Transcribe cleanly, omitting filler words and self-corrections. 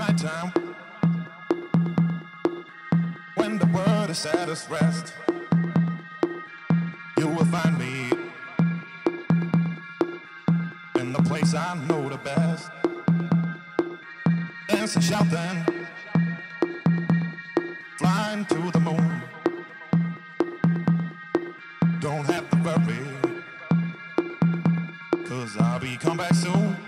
nighttime, when the world is at its rest, you will find me in the place I know the best, dancing, shouting, flying to the moon. Don't have to worry, 'cause I'll be come back soon.